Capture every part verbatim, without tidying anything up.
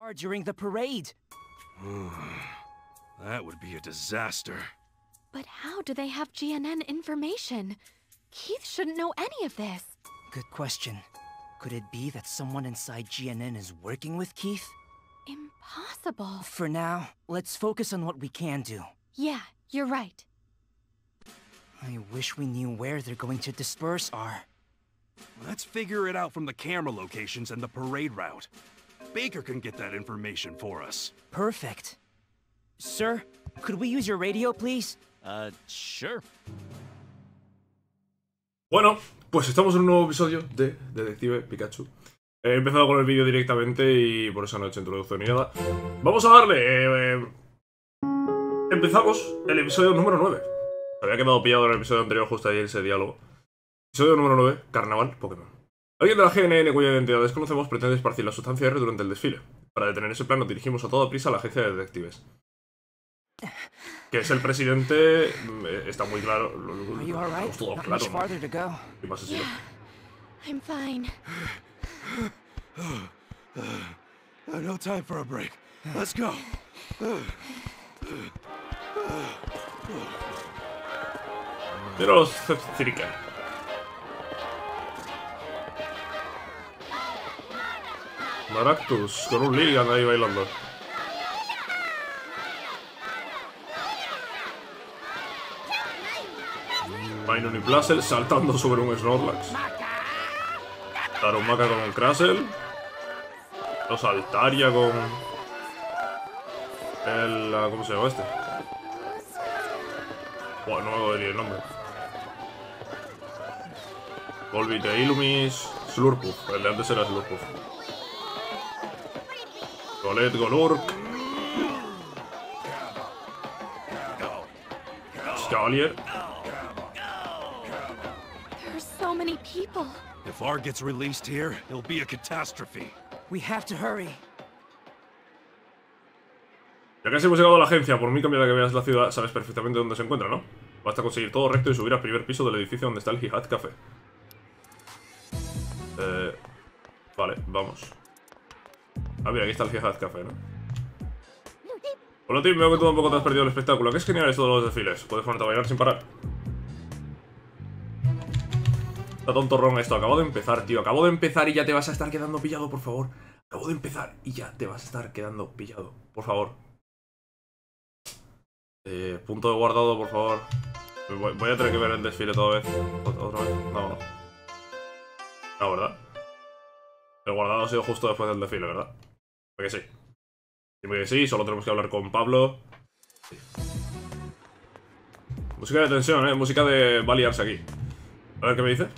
During the parade. That would be a disaster. But how do they have G N N information? Keith shouldn't know any of this. Good question. Could it be that someone inside G N N is working with Keith? Impossible. For now, let's focus on what we can do. Yeah, you're right. I wish we knew where they're going to disperse are. Let's figure it out from the camera locations and the parade route. Baker can get that information for us. Perfect. Sir, could we use your radio, please? Uh, sure. Bueno, pues estamos en un nuevo episodio de Detective Pikachu. He empezado con el vídeo directamente y por eso no he hecho introducción ni nada. Vamos a darle... Eh, eh, empezamos el episodio número nueve. Me había quedado pillado en el episodio anterior justo ayer ese diálogo. Episodio número nueve, Carnaval Pokémon. Alguien de la G N N cuya identidad desconocemos pretende esparcir la sustancia R durante el desfile. Para detener ese plan nos dirigimos a toda prisa a la agencia de detectives. Que es el presidente... Está muy claro. Estamos todo claro, ¿no? ¿Qué pasa, si no? I'm fine. No time for a break. Let's go. Mira los Zepthirica. Maractus, con un Lilligant ahí bailando. Minun y Blazel saltando sobre un Snorlax. Darumaka con un Crasel. Los Altaria con... El... ¿Cómo se llama este? Bueno, no me acuerdo ni el nombre. Volvite, Illumis, Slurpuff. El de antes era Slurpuff. Golett, Golurk. Scalier. There's so many people. If R gets released here, it'll be a catastrophe. We have to hurry. Ya casi hemos llegado a la agencia. Por muy cambiada que veas la ciudad, sabes perfectamente dónde se encuentra, ¿no? Basta conseguir todo recto y subir al primer piso del edificio donde está el Jihad Café. Eh... Vale, vamos. Ah, mira, aquí está el Jihad Café, ¿no? Hola, Tim, veo que tú tampoco te has perdido el espectáculo. ¿Qué es genial esto de los desfiles? Puedes ponerte a bailar sin parar. Está tontorrón esto. Acabo de empezar, tío. Acabo de empezar y ya te vas a estar quedando pillado, por favor. Acabo de empezar y ya te vas a estar quedando pillado. Por favor. Eh, punto de guardado, por favor. Voy, voy a tener que ver el desfile toda vez. ¿Otra vez? No, no. No, ¿verdad? El guardado ha sido justo después del desfile, ¿verdad? Porque sí. Dime que sí, solo tenemos que hablar con Pablo. Sí. Música de tensión, ¿eh? Música de va a liarse aquí. A ver qué me dice.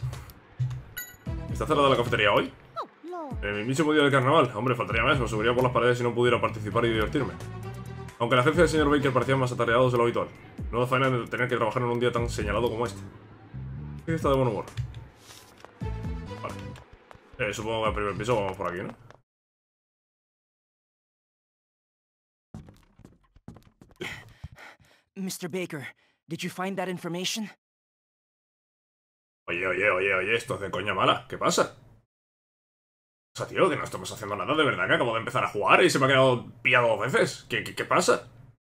¿Está cerrada la cafetería hoy? En el mismísimo día del carnaval. Hombre, faltaría más. Me subiría por las paredes si no pudiera participar y divertirme. Aunque la agencia del señor Baker parecía más atareados de lo habitual. No da faena de tener que trabajar en un día tan señalado como este. ¿Qué está de buen humor? Vale. Eh, supongo que al primer piso vamos por aquí, ¿no? mister Baker, did you find that information? Oye, oye, oye, oye, esto es de coña mala. ¿Qué pasa? O sea, tío, que no estamos haciendo nada de verdad, que acabo de empezar a jugar y se me ha quedado pillado dos veces. ¿Qué, qué, qué pasa?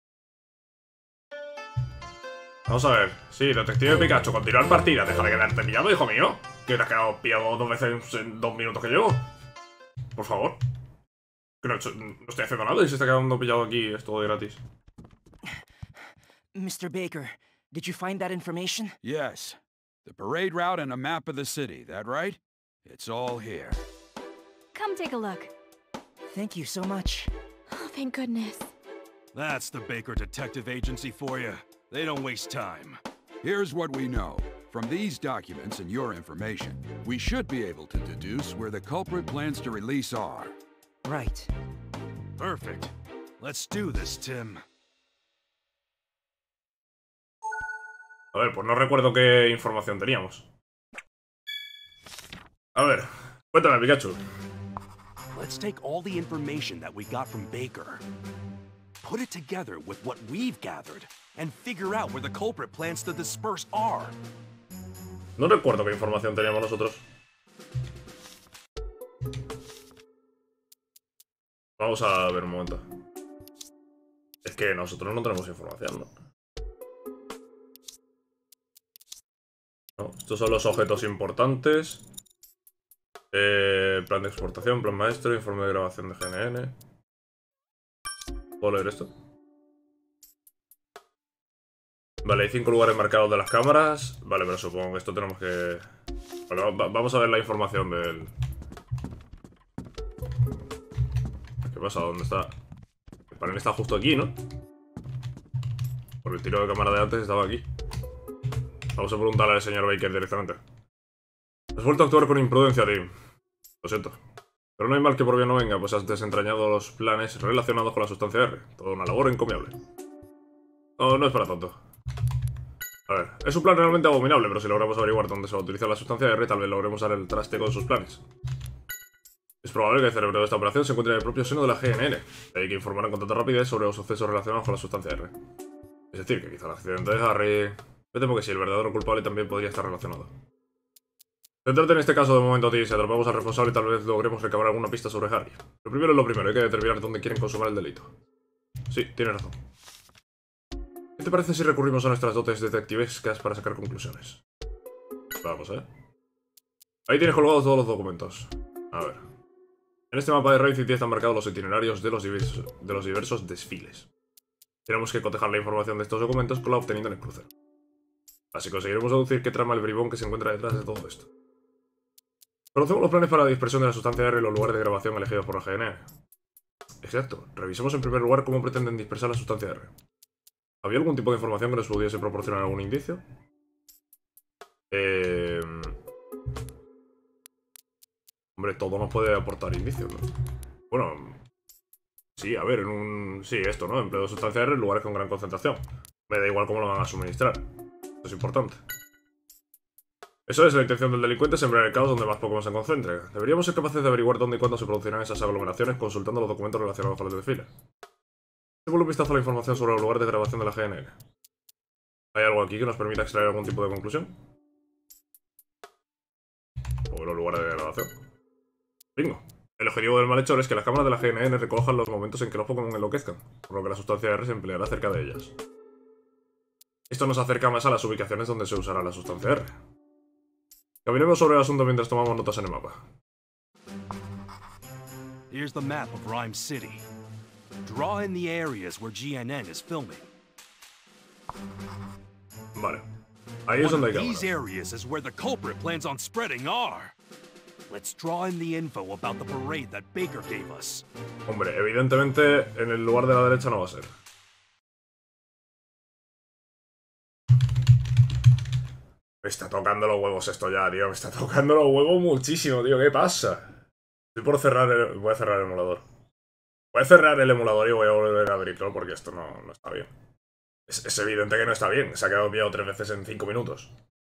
Vamos a ver. Sí, Detective Pikachu, continuar partida. Deja de quedarte pillado, hijo mío. Que te has quedado pillado dos veces en dos minutos que llevo. Por favor. Que no, he hecho, no estoy haciendo nada y se está quedando pillado aquí. Es todo de gratis. mister Baker, did you find that information? Yes. The parade route and a map of the city, that right? It's all here. Come take a look. Thank you so much. Oh, thank goodness. That's the Baker Detective Agency for you. They don't waste time. Here's what we know. From these documents and your information, we should be able to deduce where the culprit plans to release R. Right. Perfect. Let's do this, Tim. A ver, pues no recuerdo qué información teníamos. A ver, cuéntame, Pikachu. Let's take all the information that we got from Baker, put it together with what we've gathered, and figure out where the culprit plans to disperse R. No recuerdo qué información teníamos nosotros. vamos a ver un momento. Es que nosotros no tenemos información, ¿no? No, estos son los objetos importantes. Eh, plan de exportación, plan maestro, informe de grabación de G N N. ¿Puedo leer esto? Vale, hay cinco lugares marcados de las cámaras. Vale, pero supongo que esto tenemos que... Vale, va vamos a ver la información del... ¿Qué pasa? ¿Dónde está? El panel está justo aquí, ¿no? Porque el tiro de cámara de antes estaba aquí. Vamos a preguntarle al señor Baker directamente. Has vuelto a actuar con imprudencia, Tim. Lo siento. Pero no hay mal que por bien no venga, pues has desentrañado los planes relacionados con la sustancia R. Toda una labor encomiable. No, no es para tanto. A ver, es un plan realmente abominable, pero si logramos averiguar dónde se va a utilizar la sustancia R, tal vez logremos dar el traste con sus planes. Es probable que el cerebro de esta operación se encuentre en el propio seno de la G N N. Hay que informar con tanta rapidez sobre los sucesos relacionados con la sustancia R. Es decir, que quizá el accidente de Harry... Me temo que sí, el verdadero culpable también podría estar relacionado. Centrate en este caso de momento, tío. Si atrapamos al responsable, tal vez logremos recabar alguna pista sobre Harry. Lo primero es lo primero, hay que determinar dónde quieren consumar el delito. Sí, tienes razón. ¿Qué te parece si recurrimos a nuestras dotes detectivescas para sacar conclusiones? Vamos, ¿eh? Ahí tienes colgados todos los documentos. A ver. En este mapa de Rain City están marcados los itinerarios de los, diversos, de los diversos desfiles. Tenemos que cotejar la información de estos documentos con la obtenida en el crucero. Así conseguiremos deducir qué trama el bribón que se encuentra detrás de todo esto. Conocemos los planes para la dispersión de la sustancia R en los lugares de grabación elegidos por la G N N. Exacto. Revisemos en primer lugar cómo pretenden dispersar la sustancia R. ¿Había algún tipo de información que nos pudiese proporcionar algún indicio? Eh... Hombre, todo nos puede aportar indicios, ¿no? Bueno... Sí, a ver, en un... Sí, esto, ¿no? Empleo de sustancia R en lugares con gran concentración. Me da igual cómo lo van a suministrar. Esto es importante. Eso es, la intención del delincuente, sembrar el caos donde más Pokémon se concentre. Deberíamos ser capaces de averiguar dónde y cuándo se producirán esas aglomeraciones consultando los documentos relacionados con el desfile. Demos un vistazo a la información sobre los lugares de grabación de la G N N. ¿Hay algo aquí que nos permita extraer algún tipo de conclusión? O los lugares de grabación. Bingo. El objetivo del malhechor es que las cámaras de la G N N recojan los momentos en que los Pokémon enloquezcan, por lo que la sustancia R se empleará cerca de ellas. Esto nos acerca más a las ubicaciones donde se usará la sustancia R. Caminemos sobre el asunto mientras tomamos notas en el mapa. Here's the map of Rhyme City. Draw in the areas where G N N is filming. Vale. Ahí es donde hay cámaras. These areas is where the culprit plans on spreading R. Let's draw in the info about the parade that Baker gave us. Hombre, evidentemente en el lugar de la derecha no va a ser. Me está tocando los huevos esto ya, tío. Me está tocando los huevos muchísimo, tío. ¿Qué pasa? Estoy por cerrar el... Voy a cerrar el emulador. Voy a cerrar el emulador y voy a volver a abrirlo porque esto no, no está bien. Es, es evidente que no está bien. Se ha quedado pillado tres veces en cinco minutos.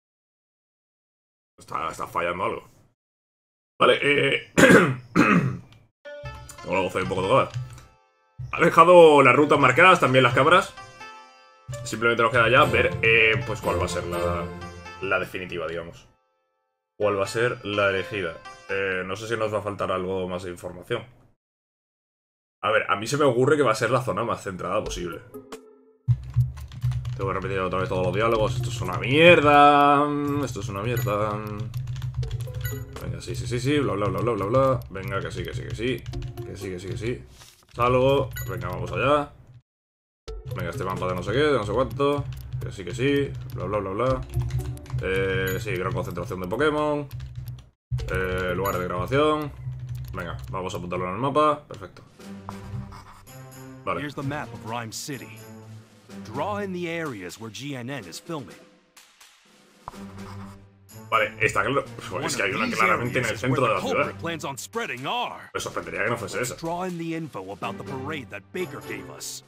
Está, está fallando algo. Vale, eh... Tengo la voz ahí un poco tocada. Ha dejado las rutas marcadas, también las cámaras. Simplemente nos queda ya ver, eh, pues cuál va a ser la... La definitiva, digamos. ¿Cuál va a ser la elegida? Eh, no sé si nos va a faltar algo más de información. A ver, a mí se me ocurre que va a ser la zona más centrada posible. Tengo que repetir otra vez todos los diálogos. Esto es una mierda. Esto es una mierda. Venga, sí, sí, sí, sí. Bla, bla, bla, bla, bla, bla. Venga, que sí, que sí, que sí. Que sí, que sí, que sí. Salgo. Venga, vamos allá. Venga, este mapa de no sé qué, de no sé cuánto. Que sí, que sí. Bla, bla, bla, bla. Eh, sí, gran concentración de Pokémon. Eh, lugares de grabación. Venga, vamos a apuntarlo en el mapa. Perfecto. Vale. Here's the map of Rhyme City. Draw in the areas where G N N is filming. Vale, está claro. Pues es que hay una claramente en el centro de la ciudad. Me sorprendería que no fuese esa. Draw in the info about the parade that Baker gave us.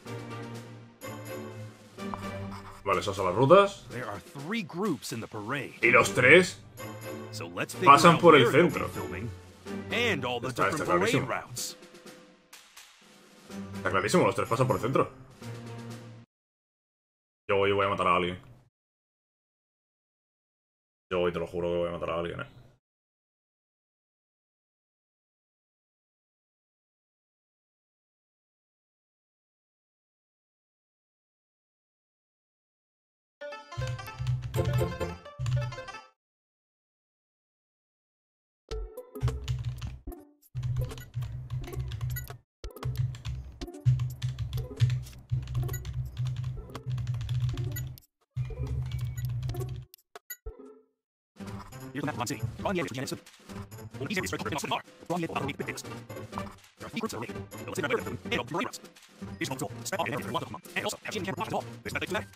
Vale, esas son las rutas. There are three groups in the parade. Y los tres So let's pasan por el centro. And all the Está, está different parade clarísimo. routes. Está clarísimo, los tres pasan por el centro. Yo voy y voy a matar a alguien. Yo voy, te lo juro que voy a matar a alguien, eh. Here's the map of Lime City. Drawing the edge of G N N City. One easy restrict the far. Drawing the edge of the biggest. There are three groups of related. Let's say them and all the us. Here's one tool. Spend all the energy for one of them. And also, have G N N camera at all. There's nothing to that.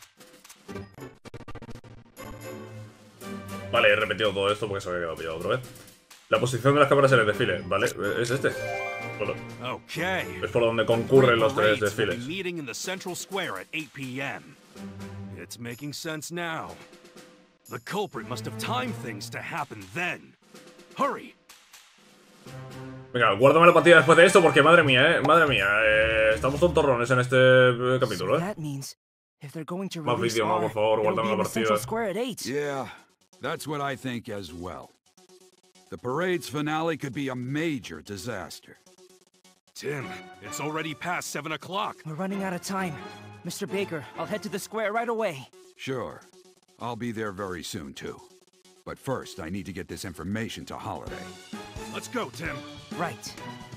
Vale, he repetido todo esto porque se había quedado pillado otra vez. La posición de las cámaras en el desfile, ¿vale? Es este. Bueno, Okay. es por donde concurren los tres desfiles. Meeting in the Central Square at eight p m It's making sense now. The culprit must have timed things to happen then. Hurry. Venga, guárdame la partida después de esto porque madre mía, eh, madre mía, eh, estamos tontorrones en este eh, capítulo, So eh. that means if they're going to Más release vídeo, no, R, por favor, it'll guárdame be in la the Central partida. Square at eight. Yeah, that's what I think as well. The parade's finale could be a major disaster. Tim, it's already past seven o'clock. We're running out of time. Mister Baker, I'll head to the square right away. Sure, I'll be there very soon too. But first, I need to get this information to Holiday. Let's go, Tim. Right.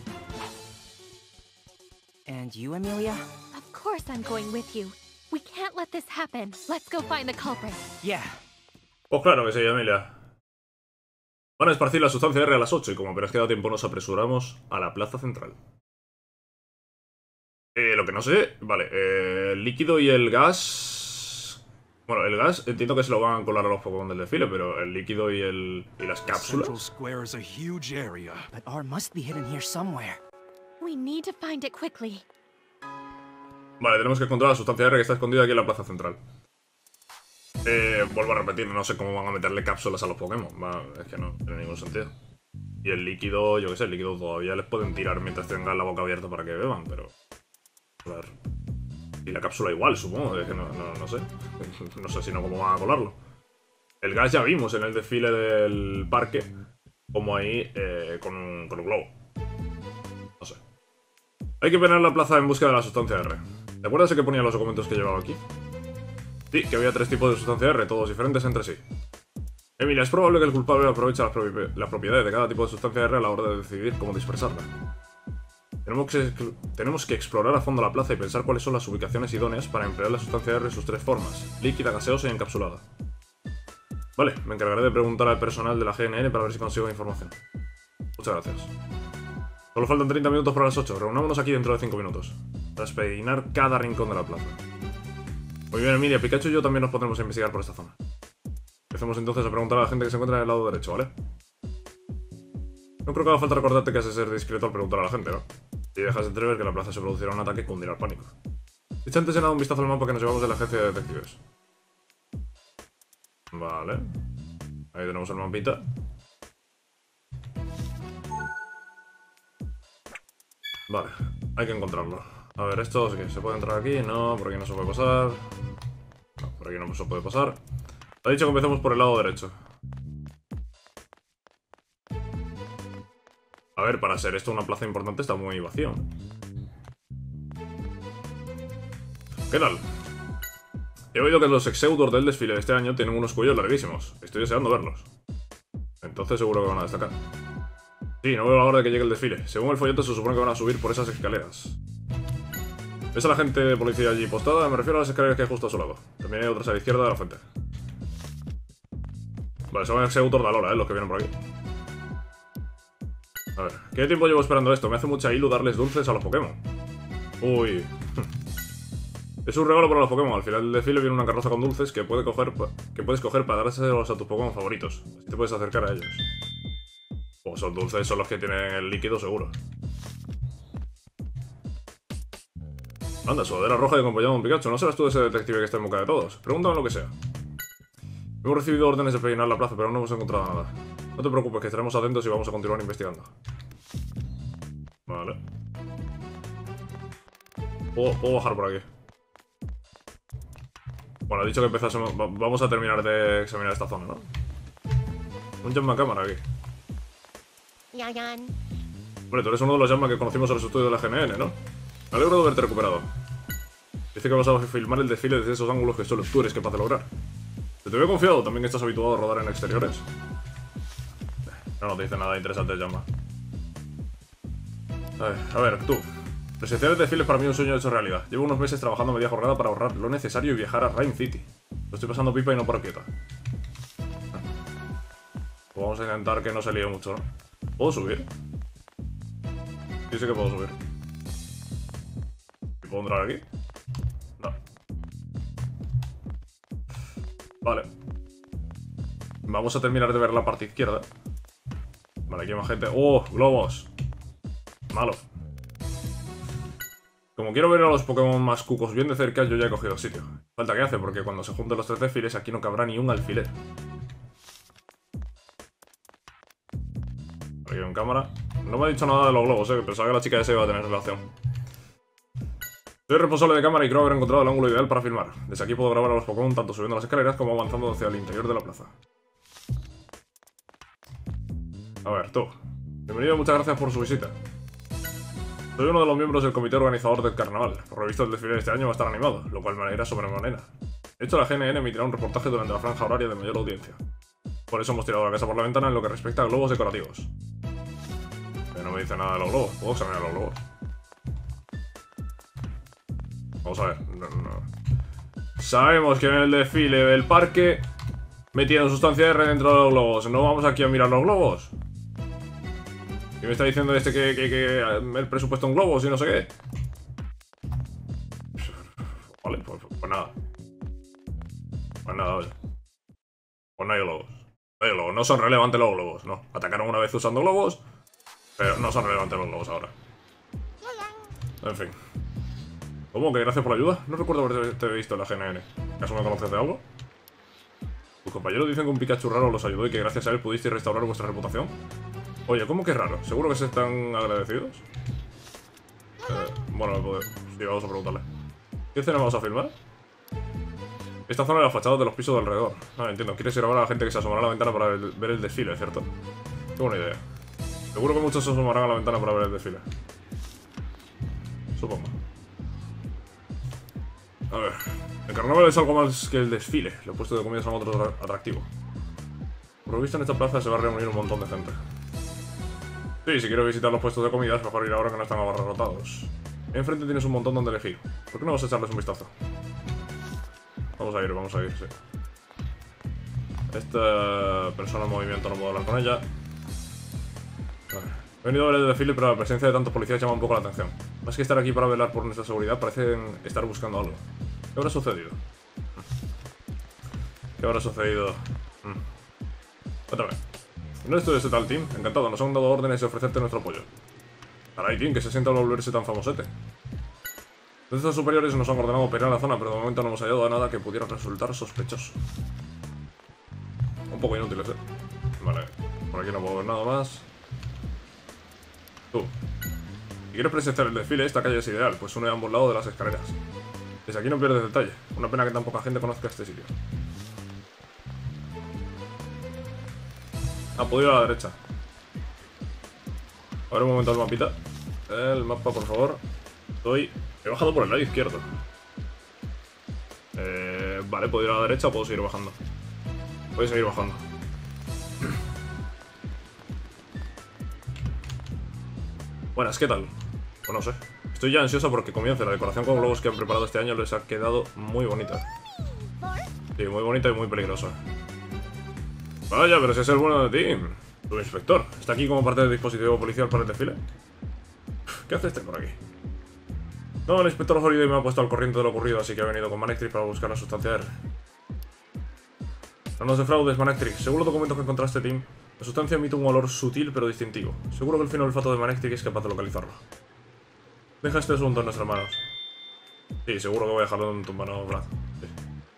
And you, Amelia? Of course I'm going with you. We can't let this happen. Let's go find the culprit. Yeah. Pues claro que sí, Emilia. Van a esparcir la sustancia R a las ocho y como apenas queda tiempo nos apresuramos a la plaza central. Eh, lo que no sé... Vale, eh, el líquido y el gas... Bueno, el gas entiendo que se lo van a colar a los Pokémon del desfile, pero el líquido y, el, y las Central cápsulas... Square is a huge area. But R must be hidden here somewhere. We need to find it quickly. Vale, tenemos que encontrar la sustancia R que está escondida aquí en la plaza central. Eh, vuelvo a repetir, no sé cómo van a meterle cápsulas a los Pokémon. Va, es que no tiene ningún sentido. Y el líquido, yo qué sé, el líquido todavía les pueden tirar mientras tengan la boca abierta para que beban, pero... A ver... Y la cápsula igual, supongo, es que no, no, no sé. No sé si no cómo van a colarlo. El gas ya vimos en el desfile del parque, como ahí, eh, con, un, con un globo. No sé. Hay que penar la plaza en busca de la sustancia R. ¿Te acuerdas de que ponía los documentos que llevaba aquí? Sí, que había tres tipos de sustancia R, todos diferentes entre sí. Emilia, es probable que el culpable aproveche las, propi las propiedades de cada tipo de sustancia R a la hora de decidir cómo dispersarla. Tenemos que, tenemos que explorar a fondo la plaza y pensar cuáles son las ubicaciones idóneas para emplear la sustancia R en sus tres formas, líquida, gaseosa y encapsulada. Vale, me encargaré de preguntar al personal de la G N N para ver si consigo información. Muchas gracias. Solo faltan treinta minutos para las ocho, reunámonos aquí dentro de cinco minutos, para despeinar cada rincón de la plaza. Muy bien, Emilia, Pikachu y yo también nos pondremos a investigar por esta zona. Empecemos entonces a preguntar a la gente que se encuentra en el lado derecho, ¿vale? No creo que haga falta recordarte que has de ser discreto al preguntar a la gente, ¿no? Si dejas entrever que en la plaza se producirá un ataque, cundirá el pánico. Echa antes de nada un vistazo al mapa que nos llevamos de la agencia de detectives. Vale. Ahí tenemos el mapita. Vale, hay que encontrarlo. A ver, esto ¿sí se puede entrar aquí? No, por aquí no se puede pasar. No, por aquí no se puede pasar. Ha dicho que empecemos por el lado derecho. A ver, para ser esto una plaza importante está muy vacío. ¿Qué tal? He oído que los Executor del desfile de este año tienen unos cuellos larguísimos. Estoy deseando verlos. Entonces seguro que van a destacar. Sí, no veo la hora de que llegue el desfile. Según el folleto se supone que van a subir por esas escaleras. ¿Ves a la gente de policía allí postada? Me refiero a las escaleras que hay justo a su lado. También hay otras a la izquierda de la frente. Vale, son Executor de Alora, ¿eh? Los que vienen por aquí. A ver, ¿qué tiempo llevo esperando esto? Me hace mucha ilu darles dulces a los Pokémon. Uy. Es un regalo para los Pokémon. Al final del desfile viene una carroza con dulces que, puede coger, que puedes coger para dárselos a tus Pokémon favoritos. Así te puedes acercar a ellos. Pues esos dulces son los que tienen el líquido seguro. Anda, sudadera roja y acompañado de un Pikachu. ¿No serás tú ese detective que está en boca de todos? Pregúntame lo que sea. Hemos recibido órdenes de peinar la plaza, pero no hemos encontrado nada. No te preocupes, que estaremos atentos y vamos a continuar investigando. Vale. Puedo, puedo bajar por aquí. Bueno, he dicho que empezásemos... Vamos a terminar de examinar esta zona, ¿no? Un llama cámara aquí. Hombre, tú eres uno de los llamas que conocimos en los estudios de la G N N, ¿no? Me alegro de haberte recuperado. Dice que vas a filmar el desfile desde esos ángulos que solo tú eres capaz de lograr. ¿Te, te veo confiado? ¿También estás habituado a rodar en exteriores? No, no te dice nada interesante el llama. A ver, a ver, tú. Presenciar el desfile es para mí un sueño hecho realidad. Llevo unos meses trabajando media jornada para ahorrar lo necesario y viajar a Rhyme City. Lo estoy pasando pipa y no paro quieta. Pues vamos a intentar que no se líe mucho, ¿no? ¿Puedo subir? Sí, sí que puedo subir. ¿Y puedo entrar aquí? No. Vale. Vamos a terminar de ver la parte izquierda. Vale, aquí hay más gente. ¡Oh! ¡Globos! Malo. Como quiero ver a los Pokémon más cucos bien de cerca, yo ya he cogido sitio. Falta que hace, porque cuando se junten los tres desfiles aquí no cabrá ni un alfiler. Aquí hay un cámara. No me ha dicho nada de los globos, eh. Pensaba que la chica esa iba a tener relación. Soy responsable de cámara y creo haber encontrado el ángulo ideal para filmar. Desde aquí puedo grabar a los Pokémon tanto subiendo las escaleras como avanzando hacia el interior de la plaza. A ver, tú. Bienvenido y muchas gracias por su visita. Soy uno de los miembros del comité organizador del carnaval. Por lo visto el desfile de este año va a estar animado, lo cual me alegra sobremanera. De hecho, la G N N emitirá un reportaje durante la franja horaria de mayor audiencia. Por eso hemos tirado la casa por la ventana en lo que respecta a globos decorativos. Pero no me dice nada de los globos. ¿Puedo examinar los globos? Vamos a ver. No, no. Sabemos que en el desfile del parque metieron sustancia R dentro de los globos. ¿No vamos aquí a mirar los globos? ¿Qué me está diciendo este que, que, que el presupuesto en globos y no sé qué? Vale, pues, pues nada. Pues nada, oye. Pues no hay globos. No hay globos. No son relevantes los globos, no. Atacaron una vez usando globos, pero no son relevantes los globos ahora. En fin. ¿Cómo? ¿Que gracias por la ayuda? No recuerdo haberte visto en la G N N. ¿Acaso me conoces de algo? Tus compañeros dicen que un Pikachu raro los ayudó y que gracias a él pudisteis restaurar vuestra reputación. Oye, ¿cómo que raro? ¿Seguro que se están agradecidos? Eh, bueno, pues, sí, vamos a preguntarle. ¿Qué escena vamos a filmar? Esta zona de las fachadas de los pisos de alrededor. Ah, entiendo. Quieres grabar a la gente que se asomará a la ventana para el, ver el desfile, ¿cierto? Qué buena idea. Seguro que muchos se asomarán a la ventana para ver el desfile. Supongo. A ver. El carnaval es algo más que el desfile. Los puestos de comida son otro atractivo. Por lo visto en esta plaza se va a reunir un montón de gente. Sí, si quiero visitar los puestos de comida es mejor ir ahora que no están abarrotados. Enfrente tienes un montón donde elegir. ¿Por qué no vas a echarles un vistazo? Vamos a ir, vamos a ir, sí. Esta persona en movimiento no puedo hablar con ella. Vale. He venido a ver el desfile, pero la presencia de tantos policías llama un poco la atención. Más que estar aquí para velar por nuestra seguridad, parecen estar buscando algo. ¿Qué habrá sucedido? ¿Qué habrá sucedido? Otra vez. ¿No eres tú de ese tal Tim? Encantado, nos han dado órdenes de ofrecerte nuestro apoyo. Caray, Tim, que se sienta al volverse tan famosete. Nuestros superiores nos han ordenado operar en la zona, pero de momento no hemos hallado a nada que pudiera resultar sospechoso. Un poco inútiles, eh. Vale, por aquí no puedo ver nada más. Tú. Si quieres presenciar el desfile, esta calle es ideal, pues une a ambos lados de las escaleras. Desde aquí no pierdes detalle. Una pena que tan poca gente conozca este sitio. Ah, puedo ir a la derecha. A ver un momento el mapita. El mapa, por favor. Estoy... He bajado por el lado izquierdo. Eh, vale, ¿puedo ir a la derecha o puedo seguir bajando? Voy a seguir bajando. Buenas, ¿qué tal? Pues no sé. Estoy ya ansiosa porque comience. La decoración con globos que han preparado este año les ha quedado muy bonita. Sí, muy bonita y muy peligrosa. Vaya, pero si es el bueno de Tim. Tu inspector. ¿Está aquí como parte del dispositivo policial para el desfile? ¿Qué hace este por aquí? No, el inspector Holiday me ha puesto al corriente de lo ocurrido, así que he venido con Manectric para buscar la sustancia R. No nos defraudes, Manectric. Según los documentos que encontraste, Tim, la sustancia emite un olor sutil pero distintivo. Seguro que el fino olfato de Manectric es capaz de localizarlo. Deja este asunto en nuestras manos. Sí, seguro que voy a dejarlo en tu mano, Brad. Sí.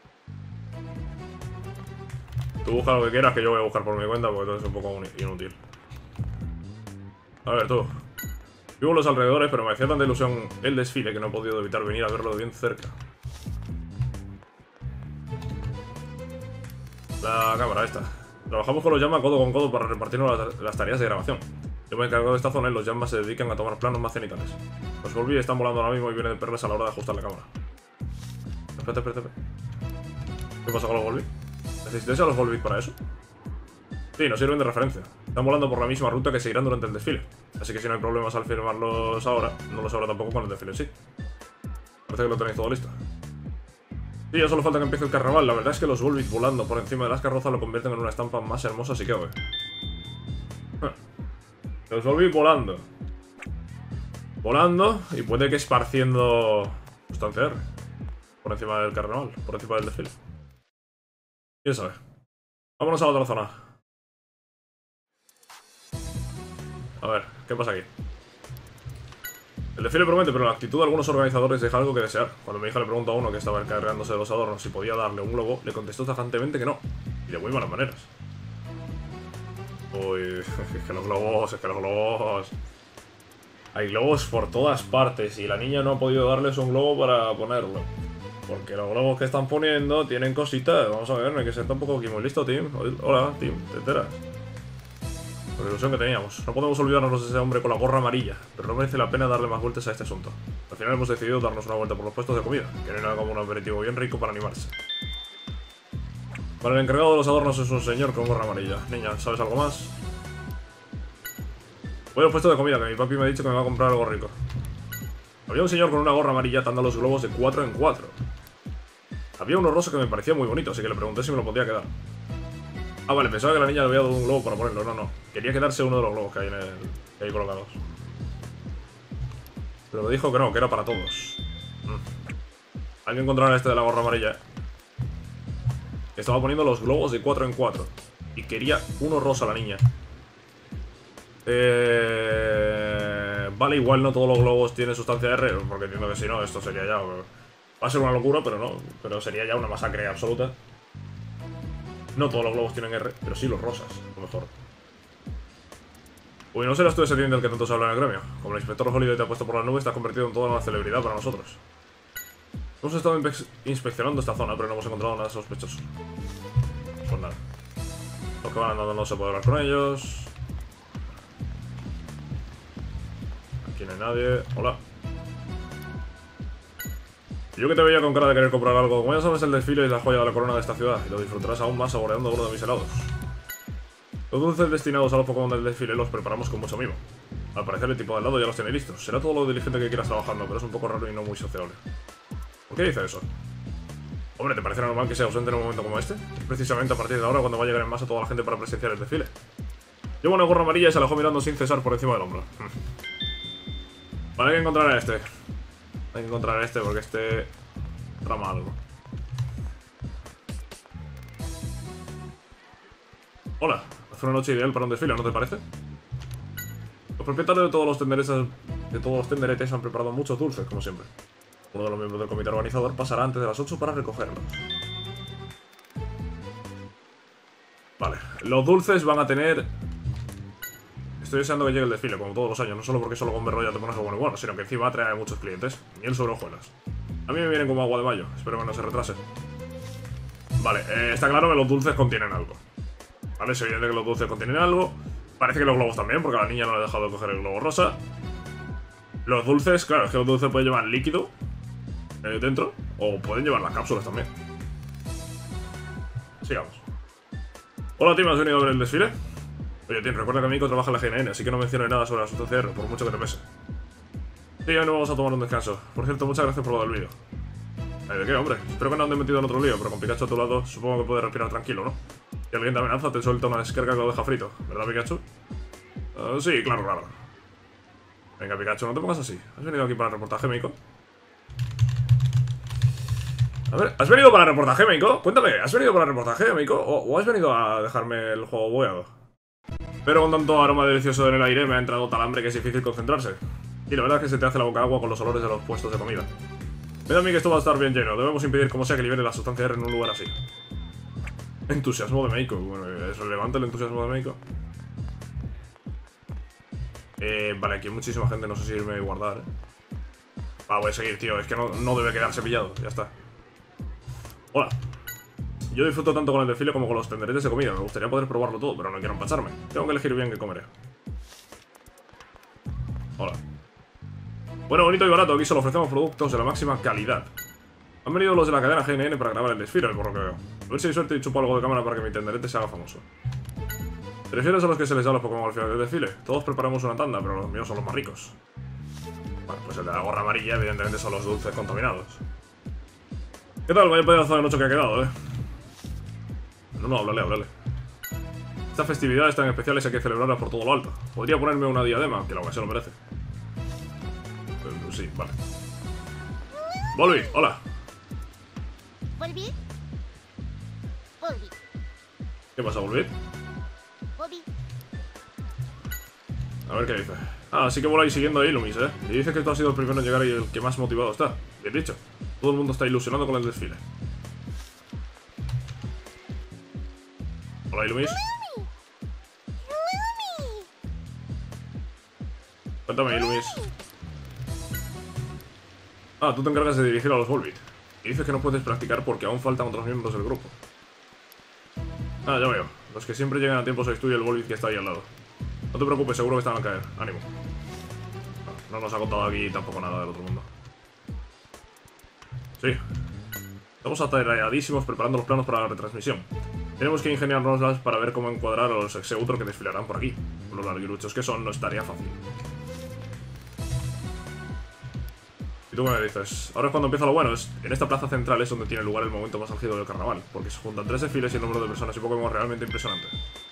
Tú busca lo que quieras, que yo voy a buscar por mi cuenta, porque todo es un poco inútil. A ver, tú. Vivo en los alrededores, pero me hacía tanta ilusión el desfile que no he podido evitar venir a verlo de bien cerca. La cámara esta. Trabajamos con los Llama codo con codo para repartirnos las, las tareas de grabación. Yo me he encargado de esta zona y los Llama se dedican a tomar planos más cenitales. Los Volbeat están volando ahora mismo y vienen de perlas a la hora de ajustar la cámara. Espérate, espérate, espérate. ¿Qué pasa con los Volbeat? ¿Necesitáis a los Volbeat para eso? Sí, nos sirven de referencia. Están volando por la misma ruta que seguirán durante el desfile. Así que si no hay problemas al firmarlos ahora, no los habrá tampoco con el desfile en sí. Parece que lo tenéis todo listo. Sí, ya solo falta que empiece el carnaval. La verdad es que los Volbeat volando por encima de las carrozas lo convierten en una estampa más hermosa, así que ve. Los Volbeat volando. Volando y puede que esparciendo sustancia R por encima del carnaval, por encima del desfile. ¿Quién sabe? Vámonos a la otra zona. A ver, ¿qué pasa aquí? El desfile promete, pero la actitud de algunos organizadores deja algo que desear. Cuando mi hija le preguntó a uno que estaba encargándose de los adornos si podía darle un globo, le contestó tajantemente que no. Y de muy malas maneras. Uy, es que los globos, es que los globos... Hay globos por todas partes y la niña no ha podido darles un globo para ponerlo. Porque los globos que están poniendo tienen cositas. Vamos a ver, no hay que ser tampoco aquí muy listo, Tim. Hola, Tim, ¿te enteras? Por la ilusión que teníamos. No podemos olvidarnos de ese hombre con la gorra amarilla, pero no merece la pena darle más vueltas a este asunto. Al final hemos decidido darnos una vuelta por los puestos de comida, que no hay nada como un aperitivo bien rico para animarse. Vale, el encargado de los adornos es un señor con gorra amarilla. Niña, ¿sabes algo más? Voy al puesto de comida, que mi papi me ha dicho que me va a comprar algo rico. Había un señor con una gorra amarilla atando los globos de cuatro en cuatro. Había uno rosa que me parecía muy bonito, así que le pregunté si me lo podía quedar. Ah, vale, pensaba que la niña le había dado un globo para ponerlo. No, no. Quería quedarse uno de los globos que hay, en el, que hay colocados. Pero me dijo que no, que era para todos. Mm. Hay que encontrar a este de la gorra amarilla, eh. Que estaba poniendo los globos de cuatro en cuatro. Y quería uno rosa la niña. Eh... Vale, igual no todos los globos tienen sustancia R, porque entiendo que si no, esto sería ya... Va a ser una locura, pero no. Pero sería ya una masacre absoluta. No todos los globos tienen R, pero sí los rosas, lo mejor. Uy, ¿no serás tú ese tío del que tanto se habla en el gremio? Como el inspector Holiday te ha puesto por las nubes, te has convertido en toda una celebridad para nosotros. Hemos estado inspeccionando esta zona, pero no hemos encontrado nada sospechoso. Pues nada. Los que van andando no se puede hablar con ellos. Aquí no hay nadie. Hola. Yo que te veía con cara de querer comprar algo. Como ya sabes, el desfile es la joya de la corona de esta ciudad y lo disfrutarás aún más saboreando uno de mis helados. Los dulces destinados a los Pokémon del desfile los preparamos con mucho mimo. Al parecer el tipo de helado ya los tiene listos. Será todo lo diligente que quieras trabajando, pero es un poco raro y no muy sociable. ¿Por qué dice eso? Hombre, ¿te parece normal que sea ausente en un momento como este? Es precisamente a partir de ahora cuando va a llegar en masa toda la gente para presenciar el desfile. Lleva una gorra amarilla y se alejó mirando sin cesar por encima del hombro. Vale, hay que encontrar a este. Hay que encontrar a este porque este trama algo. Hola, hace una noche ideal para un desfile, ¿no te parece? Los propietarios de todos los tenderetes, de todos los tenderetes han preparado muchos dulces, como siempre. Uno de los miembros del comité organizador pasará antes de las ocho para recogerlos. Vale, los dulces van a tener... Estoy deseando que llegue el desfile, como todos los años, no solo porque solo con verlo ya te pones algo bueno y bueno, sino que encima atrae a muchos clientes. Miel sobre hojuelas. A mí me vienen como agua de mayo, espero que no se retrase. Vale, eh, está claro que los dulces contienen algo. Vale, es evidente que los dulces contienen algo. Parece que los globos también, porque a la niña no le he dejado de coger el globo rosa. Los dulces, claro, es que los dulces pueden llevar líquido eh, dentro, o pueden llevar las cápsulas también. Sigamos. Hola, Tim, ¿has venido a ver el desfile? Oye, Tim, recuerda que Miko trabaja en la G N N, así que no menciones nada sobre la sustancia R, por mucho que te pese. Sí, hoy no vamos a tomar un descanso. Por cierto, muchas gracias por lo del vídeo. ¿De qué, hombre? Espero que no ande metido en otro lío, pero con Pikachu a tu lado supongo que puedes respirar tranquilo, ¿no? Si alguien te amenaza, te suelta una descarga que lo deja frito, ¿verdad, Pikachu? Uh, sí, claro, claro. Venga, Pikachu, no te pongas así. ¿Has venido aquí para el reportaje, Miko? A ver, ¿has venido para el reportaje, Miko? Cuéntame, ¿has venido para el reportaje, Miko? ¿O, o has venido a dejarme el juego bugueado? Pero con tanto aroma delicioso en el aire me ha entrado tal hambre que es difícil concentrarse. Y la verdad es que se te hace la boca agua con los olores de los puestos de comida. Me da a mí que esto va a estar bien lleno. Debemos impedir como sea que libere la sustancia R en un lugar así. Entusiasmo de Meiko. Bueno, ¿es relevante el entusiasmo de Meiko? Eh, vale, aquí hay muchísima gente. No sé si irme a guardar, eh. Va, voy a seguir, tío. Es que no, no debe quedarse pillado. Ya está. Hola. Yo disfruto tanto con el desfile como con los tenderetes de comida. Me gustaría poder probarlo todo, pero no quiero empacharme. Tengo que elegir bien qué comeré. Hola. Bueno, bonito y barato. Aquí solo ofrecemos productos de la máxima calidad. Han venido los de la cadena G N N para grabar el desfile, por lo que veo. A ver si hay suerte y chupo algo de cámara para que mi tenderete se haga famoso. ¿Te refieres a los que se les da los Pokémon al final del desfile? Todos preparamos una tanda, pero los míos son los más ricos. Bueno, pues el de la gorra amarilla, evidentemente, son los dulces contaminados. ¿Qué tal? Vaya pedazo de noche que ha quedado, eh. No, no, háblale, háblale. Estas festividades tan especiales hay que celebrarlas por todo lo alto. Podría ponerme una diadema, que la ocasión lo merece. Eh, sí, vale. Volvi, hola. ¿Volví? Volví. ¿Qué pasa, Volvi? Volví. A ver qué dice. Ah, sí que voláis siguiendo a Illumis, eh. Y dice que tú has sido el primero en llegar y el que más motivado está. Bien dicho. Todo el mundo está ilusionado con el desfile. Hola, Illumis. Cuéntame, Illumis. Ah, tú te encargas de dirigir a los Volbeat. Y dices que no puedes practicar porque aún faltan otros miembros del grupo. Ah, ya veo. Los que siempre llegan a tiempo sois tú y el Volbeat que está ahí al lado. No te preocupes, seguro que están a caer. Ánimo. No, no nos ha contado aquí tampoco nada del otro mundo. Sí. Estamos atareadísimos preparando los planos para la retransmisión. Tenemos que ingeniárnoslas para ver cómo encuadrar a los Exeutro que desfilarán por aquí. Por los larguiruchos que son, no es tarea fácil. ¿Y tú qué me dices? Ahora es cuando empieza lo bueno. Es, en esta plaza central es donde tiene lugar el momento más álgido del carnaval, porque se juntan tres desfiles y el número de personas y Pokémon realmente impresionante.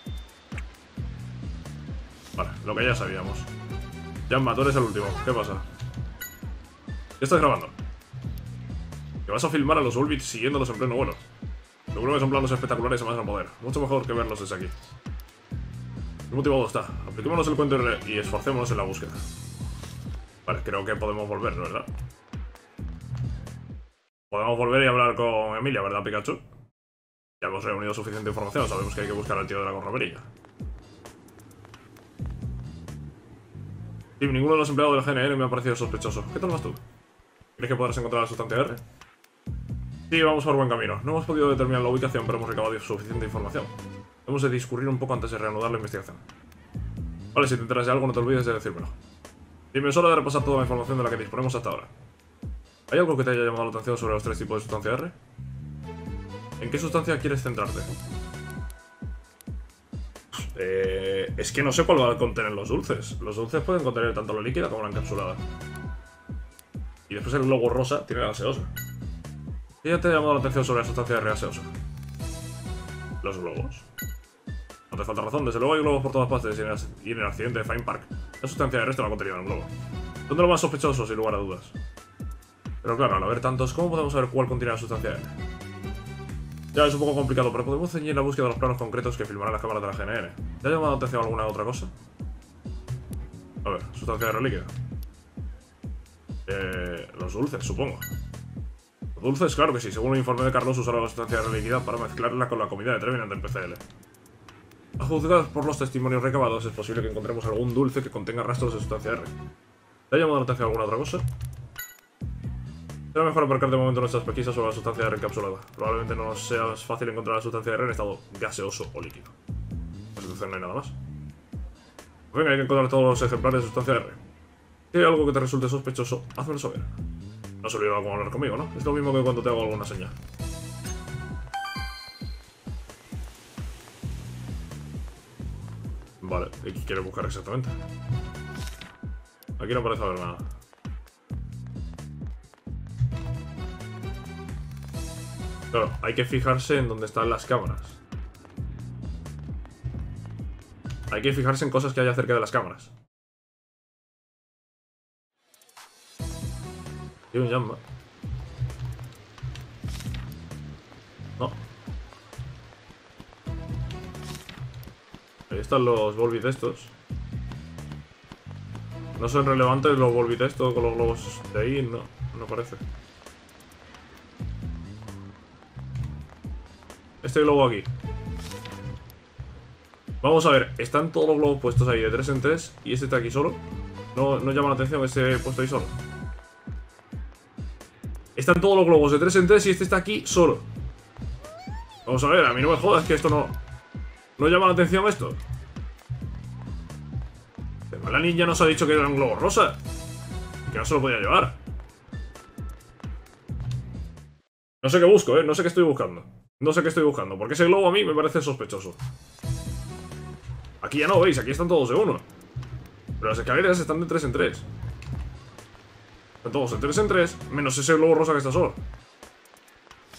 Vale, lo que ya sabíamos. Janma, tú eres el último. ¿Qué pasa? ¿Qué estás grabando? Que vas a filmar a los Volbeat siguiéndolos en pleno vuelo. Seguro que son planos espectaculares a más no poder. Mucho mejor que verlos desde aquí. Qué motivado está. Apliquémonos el cuento y esforcémonos en la búsqueda. Vale, creo que podemos volver, ¿verdad? Podemos volver y hablar con Emilia, ¿verdad, Pikachu? Ya hemos reunido suficiente información. Sabemos que hay que buscar al tío de la gorra amarilla. Sí, ninguno de los empleados del G N N me ha parecido sospechoso. ¿Qué tal vas tú? ¿Crees que podrás encontrar la sustancia R? Sí, vamos por buen camino. No hemos podido determinar la ubicación, pero hemos recabado suficiente información. Hemos de discurrir un poco antes de reanudar la investigación. Vale, si te enteras de algo, no te olvides de decírmelo. Dime, es hora de repasar toda la información de la que disponemos hasta ahora. ¿Hay algo que te haya llamado la atención sobre los tres tipos de sustancia R? ¿En qué sustancia quieres centrarte? Eh, es que no sé cuál va a contener los dulces. Los dulces pueden contener tanto la líquida como la encapsulada. Y después el globo rosa tiene la gaseosa. ¿Qué ya te ha llamado la atención sobre la sustancia R gaseosa? Los globos. No te falta razón, desde luego hay globos por todas partes y en el, y en el accidente de Fine Park la sustancia R está la contenida en un globo. Son de lo más sospechosos, sin lugar a dudas. Pero claro, al haber tantos, ¿cómo podemos saber cuál contiene la sustancia R? Ya es un poco complicado, pero podemos ceñir la búsqueda de los planos concretos que filmarán las cámaras de la G N N. ¿Te ha llamado la atención alguna otra cosa? A ver, sustancia R líquida. Eh, los dulces, supongo. Los dulces, claro que sí. Según el informe de Carlos, usaron la sustancia R líquida para mezclarla con la comida de Trevenant del P C L. A juzgar por los testimonios recabados, es posible que encontremos algún dulce que contenga rastros de sustancia R. ¿Te ha llamado la atención alguna otra cosa? Será mejor aparcar de momento nuestras pesquisas sobre la sustancia R encapsulada. Probablemente no sea fácil encontrar la sustancia R en estado gaseoso o líquido. En situación no hay nada más. Venga, hay que encontrar todos los ejemplares de sustancia R. Si hay algo que te resulte sospechoso, házmelo saber. No se olvida cómo hablar conmigo, ¿no? Es lo mismo que cuando te hago alguna señal. Vale, ¿y qué quieres buscar exactamente? Aquí no parece haber nada. Claro, hay que fijarse en dónde están las cámaras. Hay que fijarse en cosas que haya cerca de las cámaras. Y un Janma. No. Ahí están los Volbeat estos. No son relevantes los Volbeat estos con los globos de ahí, no, no parece. Este globo aquí. Vamos a ver, están todos los globos puestos ahí de tres en tres y este está aquí solo. No, no llama la atención este puesto ahí solo. Están todos los globos de tres en tres y este está aquí solo. Vamos a ver, a mí no me jodas que esto no... ¿No llama la atención esto? La ninja nos ha dicho que era un globo rosa. Que no se lo podía llevar. No sé qué busco, eh. No sé qué estoy buscando. No sé qué estoy buscando. Porque ese globo a mí me parece sospechoso. Aquí ya no, ¿veis? Aquí están todos de uno. Pero las escaleras están de tres en tres. Están todos de tres en tres. Menos ese globo rosa que está solo.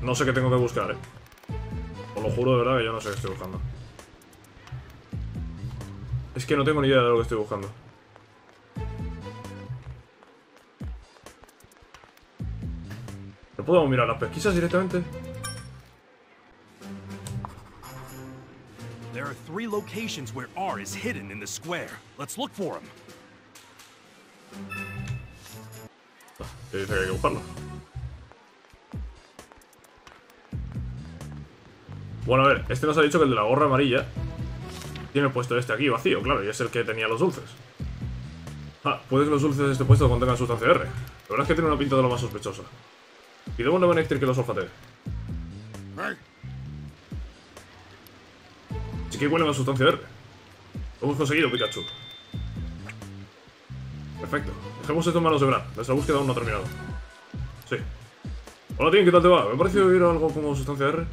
no sé qué tengo que buscar, eh. Os lo juro de verdad que yo no sé qué estoy buscando. Es que no tengo ni idea de lo que estoy buscando. ¿No podemos mirar las pesquisas directamente? There are three locations where R is hidden in the square. Let's look for him. Que dice que hay que buscarlo. Bueno, a ver, este nos ha dicho que el de la gorra amarilla tiene puesto este aquí vacío, claro, y es el que tenía los dulces. Ah, puede que los dulces de este puesto contengan sustancia R. La verdad es que tiene una pinta de lo más sospechosa. Pidemos a Benectir que los olfatee. Sí que huele a sustancia R. Lo hemos conseguido, Pikachu. Perfecto. Dejemos esto en manos de Brad. Nuestra búsqueda aún no ha terminado. Sí. Hola, Tim, ¿qué tal te va? Me ha parecido oír algo como sustancia R.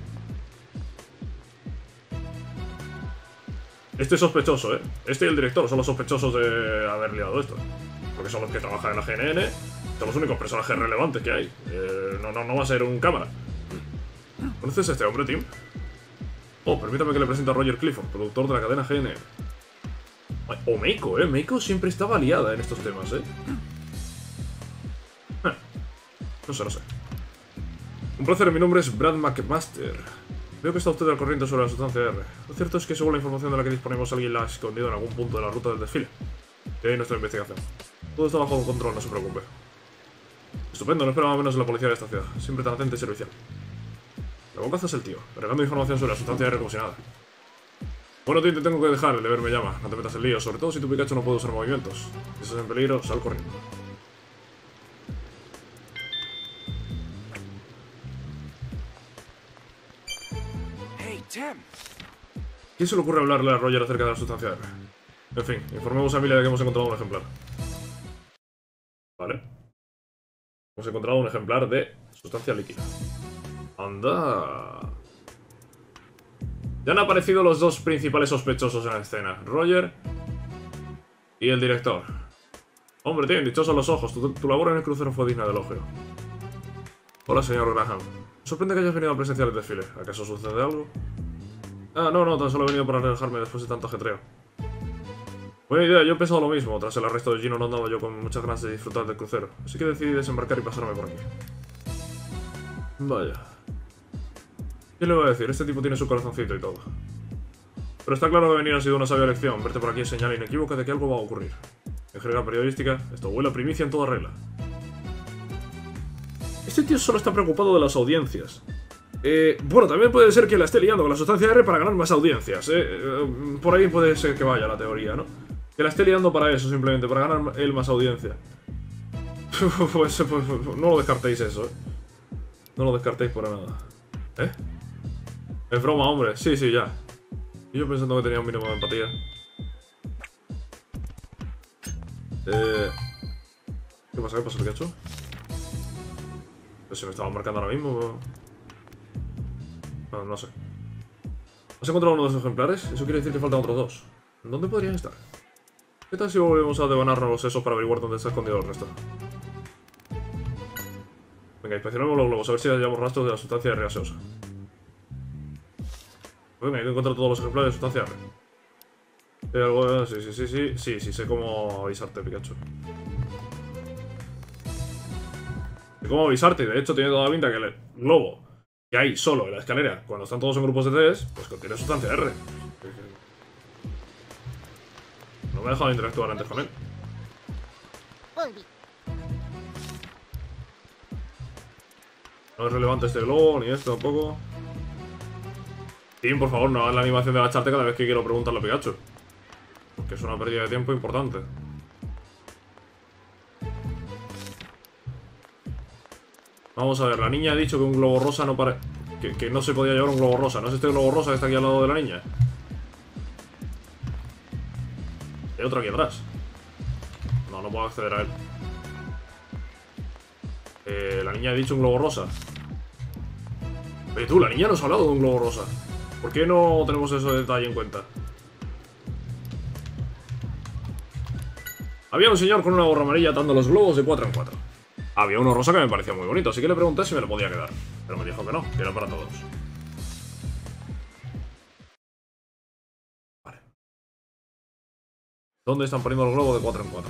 Este es sospechoso, ¿eh? Este y el director son los sospechosos de haber liado esto. Porque son los que trabajan en la G N N. Son los únicos personajes relevantes que hay. Eh, no, no, no va a ser un cámara. ¿Conoces a este hombre, Tim? Oh, permítame que le presente a Roger Clifford, productor de la cadena G N N. O Meiko, ¿eh? Meiko siempre estaba liada en estos temas, ¿eh? eh. No sé, no sé. Un placer, mi nombre es Brad McMaster. Veo que está usted al corriente sobre la sustancia R. Lo cierto es que según la información de la que disponemos, alguien la ha escondido en algún punto de la ruta del desfile. De ahí nuestra investigación. Todo está bajo control, no se preocupe. Estupendo, no esperaba menos de la policía de esta ciudad. Siempre tan atenta y servicial. La bocaza es el tío, regando información sobre la sustancia R como si nada. Bueno, tío, te tengo que dejar, el deber me llama. No te metas en lío, sobre todo si tu Pikachu no puede usar movimientos. Si estás en peligro, sal corriendo. ¿Quién se le ocurre hablarle a Roger acerca de la sustancia R? En fin, informemos a Emilia de que hemos encontrado un ejemplar. Vale. Hemos encontrado un ejemplar de sustancia líquida. ¡Anda! Ya han aparecido los dos principales sospechosos en la escena. Roger y el director. Hombre, tienen dichosos los ojos. Tu, tu labor en el crucero fue digna de elogio. Hola, señor Graham. Me sorprende que hayas venido a presenciar el desfile. ¿Acaso sucede algo? Ah, no, no, tan solo he venido para relajarme después de tanto ajetreo. Buena idea, yo he pensado lo mismo. Tras el arresto de Gino no andaba yo con muchas ganas de disfrutar del crucero. Así que decidí desembarcar y pasarme por aquí. Vaya. ¿Qué le voy a decir? Este tipo tiene su corazoncito y todo. Pero está claro que venir ha sido una sabia elección. Verte por aquí es señal inequívoca de que algo va a ocurrir. En jerga periodística, esto huele a primicia en toda regla. Este tío solo está preocupado de las audiencias. Eh, bueno, también puede ser que la esté liando con la sustancia R para ganar más audiencias, eh. Eh, Por ahí puede ser que vaya la teoría, ¿no? Que la esté liando para eso, simplemente, para ganar él más audiencia. pues, pues, pues no lo descartéis eso, eh. No lo descartéis para nada. ¿Eh? Es broma, hombre. Sí, sí, ya. Y yo pensando que tenía un mínimo de empatía. Eh... ¿Qué pasa? ¿Qué pasa, Pikachu? Pues se me estaba marcando ahora mismo. No, no sé. ¿Has encontrado uno de los ejemplares? Eso quiere decir que faltan otros dos. ¿Dónde podrían estar? ¿Qué tal si volvemos a devanarnos los sesos para averiguar dónde está escondido el resto? Venga, inspeccionemos los globos, a ver si hallamos rastros de la sustancia R gaseosa. Venga, hay que encontrar todos los ejemplares de sustancia R. ¿Hay algo? Sí, sí, sí, sí. Sí, sí, sé cómo avisarte, Pikachu. Sé cómo avisarte, de hecho tiene toda la pinta que el globo que hay solo en la escalera, cuando están todos en grupos de tres, pues contiene sustancia R. No me he dejado de interactuar antes con él. No es relevante este globo, ni esto tampoco. Tim, por favor, no hagas la animación de agacharte cada vez que quiero preguntarle a Pikachu. Porque es una pérdida de tiempo importante. Vamos a ver, la niña ha dicho que un globo rosa no pare... Que, que no se podía llevar un globo rosa. ¿No es este globo rosa que está aquí al lado de la niña? Hay otro aquí atrás. No, no puedo acceder a él. Eh, la niña ha dicho un globo rosa. Oye tú, la niña nos ha hablado de un globo rosa. ¿Por qué no tenemos ese detalle en cuenta? Había un señor con una gorra amarilla atando los globos de cuatro en cuatro. Había uno rosa que me parecía muy bonito, así que le pregunté si me lo podía quedar. Pero me dijo que no, que era para todos. Vale. ¿Dónde están poniendo el globo de cuatro en cuatro?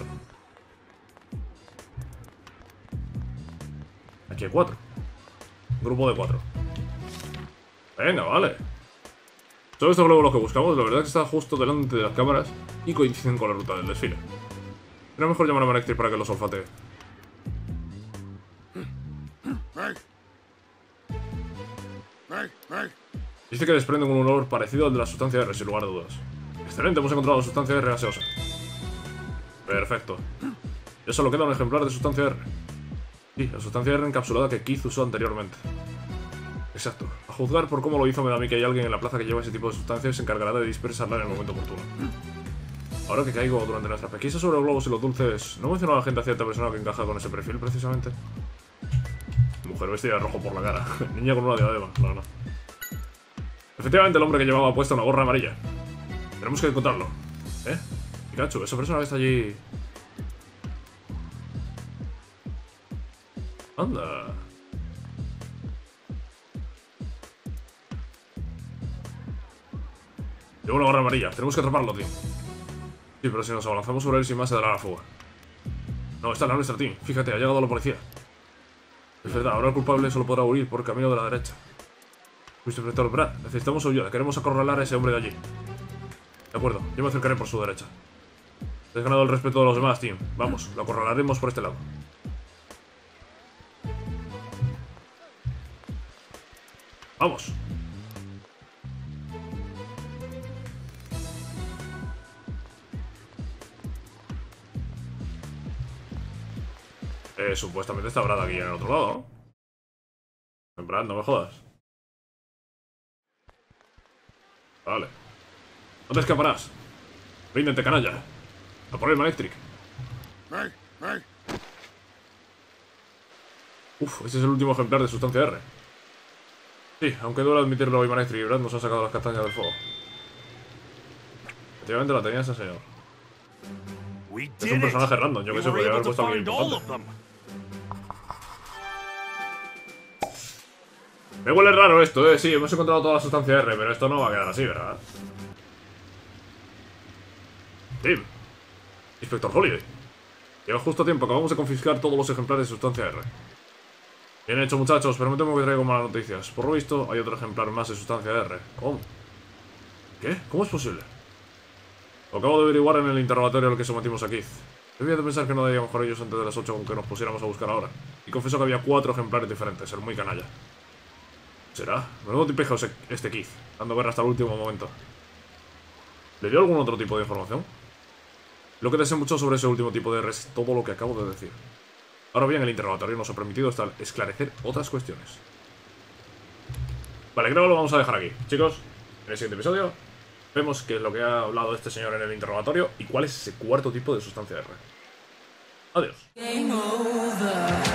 Aquí hay cuatro. Grupo de cuatro. Venga, vale. Son estos globos los que buscamos. La verdad es que está justo delante de las cámaras y coinciden con la ruta del desfile. Era mejor llamar a Manectric para que los olfatee. Dice que desprenden un olor parecido al de la sustancia R, sin lugar a dudas. Excelente, hemos encontrado la sustancia R gaseosa. Perfecto. Ya solo queda un ejemplar de sustancia R. Sí, la sustancia R encapsulada que Keith usó anteriormente. Exacto. A juzgar por cómo lo hizo, me da a mí que hay alguien en la plaza que lleva ese tipo de sustancias y se encargará de dispersarla en el momento oportuno. Ahora que caigo durante nuestra pesquisa sobre los globos y los dulces, ¿no mencionó a la gente a cierta persona que encaja con ese perfil precisamente? Mujer vestida de rojo por la cara. Niña con una diadema. No, no. Efectivamente, el hombre que llevaba puesta una gorra amarilla. Tenemos que encontrarlo. ¿Eh? Pikachu, esa persona que está allí... Anda. Lleva una gorra amarilla. Tenemos que atraparlo, tío. Sí, pero si nos abalanzamos sobre él sin más se dará la fuga. No, está en la nuestra, tío. Fíjate, ha llegado la policía. Es verdad, ahora el culpable solo podrá huir por el camino de la derecha. Inspector Brad, necesitamos su ayuda. Queremos acorralar a ese hombre de allí. De acuerdo, yo me acercaré por su derecha. Te has ganado el respeto de los demás, tío. Vamos, lo acorralaremos por este lado. ¡Vamos! Eh, supuestamente está Brad aquí en el otro lado, ¿no? En Brad, no me jodas. Vale. No te escaparás. Ríndete, canalla. A por el Manectric. Uf, este es el último ejemplar de sustancia R. Sí, aunque duele admitirlo, hoy Manectric y Brad nos han sacado las castañas del fuego. Efectivamente la tenía ese señor. Es un personaje random, yo que sé, podría haber puesto aquí importante. Me huele raro esto, eh. Sí, hemos encontrado toda la sustancia R, pero esto no va a quedar así, ¿verdad? Tim. Inspector Holiday. Llega justo a tiempo, acabamos de confiscar todos los ejemplares de sustancia R. Bien hecho, muchachos, pero me temo que traigo malas noticias. Por lo visto, hay otro ejemplar más de sustancia R. ¿Cómo? ¿Qué? ¿Cómo es posible? Lo acabo de averiguar en el interrogatorio al que sometimos a Keith. Debía de pensar que no debíamos con ellos antes de las ocho aunque nos pusiéramos a buscar ahora. Y confesó que había cuatro ejemplares diferentes, el muy canalla. ¿Será? Menudo tipejo este Keith, dando guerra hasta el último momento. ¿Le dio algún otro tipo de información? Lo que deseo mucho sobre ese último tipo de R es todo lo que acabo de decir. Ahora bien, el interrogatorio nos ha permitido hasta esclarecer otras cuestiones. Vale, creo que lo vamos a dejar aquí. Chicos, en el siguiente episodio vemos qué es lo que ha hablado este señor en el interrogatorio y cuál es ese cuarto tipo de sustancia R. Adiós.